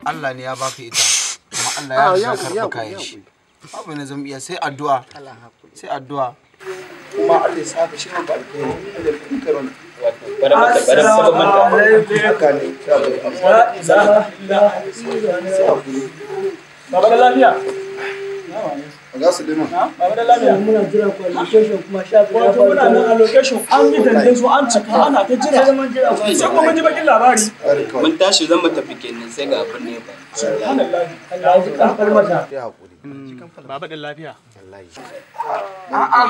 Allah ne ya baka ita kuma Allah ya karɓa kayan shi abu ne zan iya sai addu'a kuma Allah ya saka shi maka alheri da dukkan Baba da lafiya. Ga su dinu. Baba da lafiya. Muna jira ko location kuma shafi ya faru. Muna nan a location an yi dandan su an cika ana ta jira. Sai kuma mun ji bakin labari. Mun tashi zan mu tafi kenan sai ga abin ne ba. Subhanallahi. Allah ya kan falmata. Ya hakuri. Baba da lafiya. Wallahi. A'a.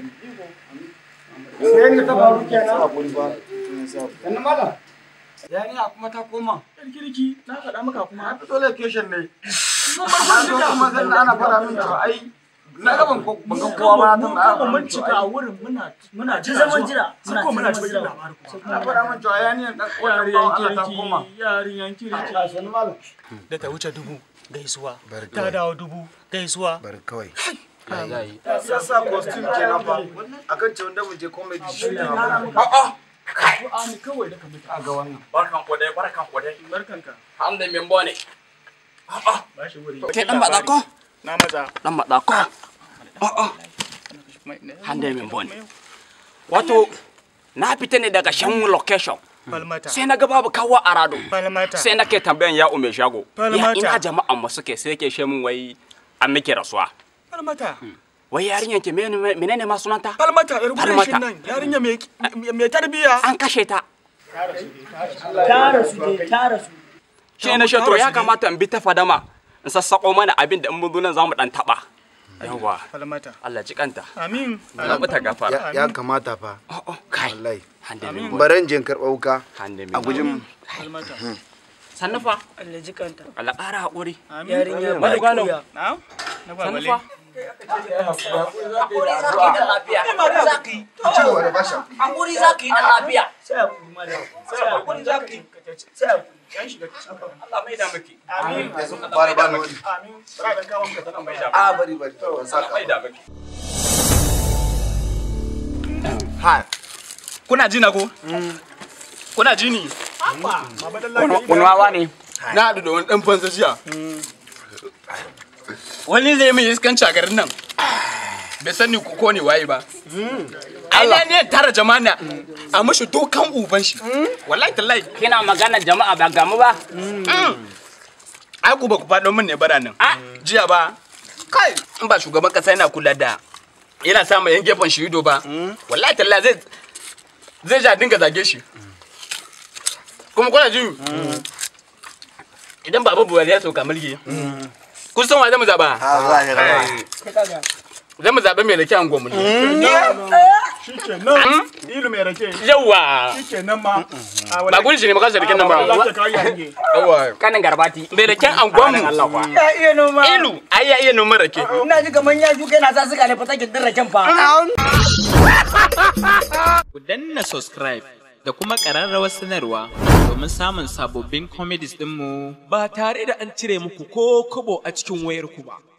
Sai ne ta faru kenan. Hakuri ba. Sannan malam. Yarinya kuma ta koma. Yar kirki na faɗa maka kuma. Na fito location ne. Mun bar shi duka. Kuma zan ana fara min cewa ai na ga ban kowa ba na tun mun cika a wurin muna Ci zaman jira. Muna cikin labarin. na fara min cewa yarinyar dan koyar Yariyan ta koma. kirki. Da ta wuce 1000 gaisuwa. Ta dawo 1000 gaisuwa. Bar kawai. Yayi. Ya sa costume kenan fa. Akan ce wanda mu je comedy shoot na. Addu'a ne kawai da ka mutu. Ga wannan. Barkan kodai. Barkanka. An da membo ne. Ba shi wuri. Kai dan bada ko? Na maza. Dan bada ko? Hande membo ne. Wato na fita ne daga shan location. Falmata. Sai na ga babu kawo a rado. Falmata. Sai na ke tambayan ya ume shago. Ya Falmata. ina jama'an mu suke sai yake she mun wai an miki rasuwa. Falmata. Wai yarinyan ke menene ma sunanta? Falmata yar gudun shin nan. Yarinya mai tarbiya. An kashe ta. Tara su. Shi na shato ya kamata in bi ta fadama in sassako mana abin da in mun zo nan zamu dan taba. Yawa. Falmata. Allah ji kanta. Amin. Allah mata gafara. Ya kamata fa. Kai. Wallahi. Hande membo. Baran jin karɓa wuka. Hande A membo. gujin Falmata. Sannu fa. Allah ji kanta. Allah ƙara haƙuri. Yarinya Wani ba gwano. kuya. Na? Na Sannu gwagwale. fa. cewa da basha. Haƙuri za ka yi da lafiya. Sai a kuma da. Haƙuri za ka yi. Sai a Yan shiga cikin. Allah mai da miki. Amin. Bara ba miki. Amin. Bara dan kawo maka mai da. A bari. Ban saka. Mai da miki. Ha. Kuna ji na ko? Kuna ji ni? Baba da lafiya. Kunwawa ne. Na haɗu da wani ɗan fansa jiya. Wani zai min iskanci a garin nan. Bai sani ko ne waye ba. Allah ne tara jama'a a mashi dokan uban shi. Wallahi tallahi. Kina magana jama'a ba gamu ba. Ai ku ba ku faɗo min ne bara nan. Jiya ba. Kai in ba shugaban kasa yana kula da yana sa mai yan gefen shi ido ba. Wallahi tallahi zai ja dinga zage shi. Kuma kuna jin idan baba Buhari ya sauka mulki. Kun san wa zai mu zaba? Zai mu zaɓi mai rake an gomu. Shikenan. Ilu mai rake. Yawa. Shikenan ma. Ba gudu shi ne makasar rikin nan ba. Yawa. Kanin garbati. Mai raken an gomu. Ya iya noma. Ilu. Ai ya iya noman rake. Ina ji kaman ya shuka yana sa suka ne fata gindin raken fa. Ku danna subscribe da kuma ƙararrawar sanarwa domin samun sababbin comedies ɗinmu ba tare da an cire muku ko kobo a cikin wayarku ba.